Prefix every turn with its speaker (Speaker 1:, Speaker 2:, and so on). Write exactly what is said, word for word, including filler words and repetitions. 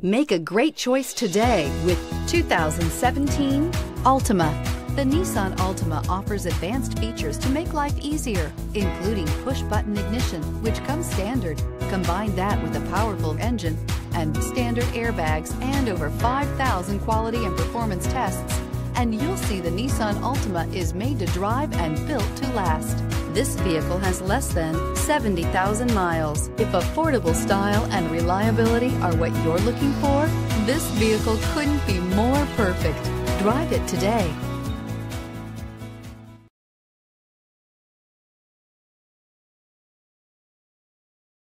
Speaker 1: Make a great choice today with two thousand seventeen Altima. The Nissan Altima offers advanced features to make life easier, including push-button ignition, which comes standard. Combine that with a powerful engine and standard airbags and over five thousand quality and performance tests, and you'll see the Nissan Altima is made to drive and built to last. This vehicle has less than seventy thousand miles. If affordable style and reliability are what you're looking for, this vehicle couldn't be more perfect. Drive it today.